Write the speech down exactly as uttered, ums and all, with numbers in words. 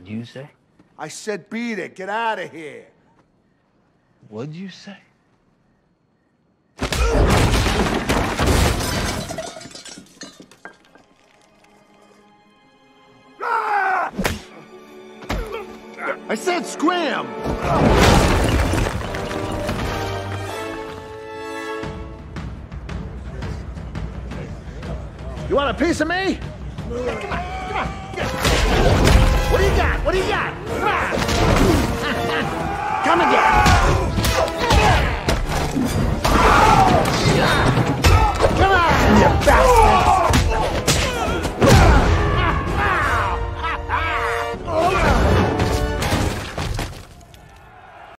you say? I said beat it. Get out of here. What'd you say? I said scram! You want a piece of me? Come on, come on, get it. What do you got? What do you got? Come on! Come again!